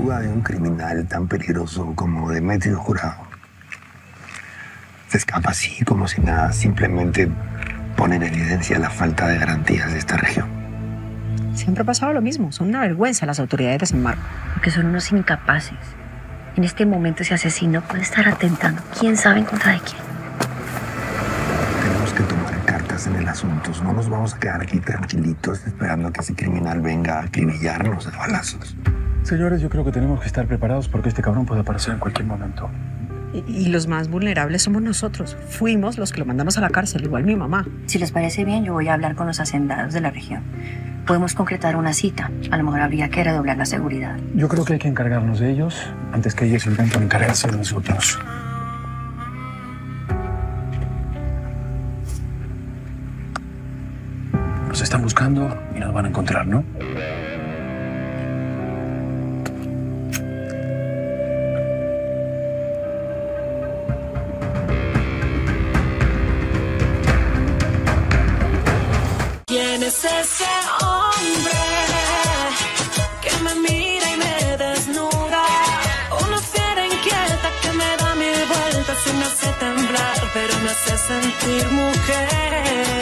fuga de un criminal tan peligroso como Demetrio Jurado se escapa así como si nada, simplemente pone en evidencia la falta de garantías de esta región. Siempre ha pasado lo mismo. Son una vergüenza las autoridades de San Marcos. Porque son unos incapaces. En este momento ese asesino puede estar atentando. ¿Quién sabe en contra de quién? Tenemos que tomar cartas en el asunto. No nos vamos a quedar aquí tranquilitos esperando a que ese criminal venga a acribillarnos a balazos. Señores, yo creo que tenemos que estar preparados porque este cabrón puede aparecer en cualquier momento. Y los más vulnerables somos nosotros. Fuimos los que lo mandamos a la cárcel, igual mi mamá. Si les parece bien, yo voy a hablar con los hacendados de la región. Podemos concretar una cita. A lo mejor habría que redoblar la seguridad. Yo creo que hay que encargarnos de ellos antes que ellos intenten encargarse de nosotros. Nos están buscando y nos van a encontrar, ¿no? ¿Quién es ese hombre que me mira y me desnuda? Una fiera inquieta que me da mil vueltas y me hace temblar, pero me hace sentir mujer.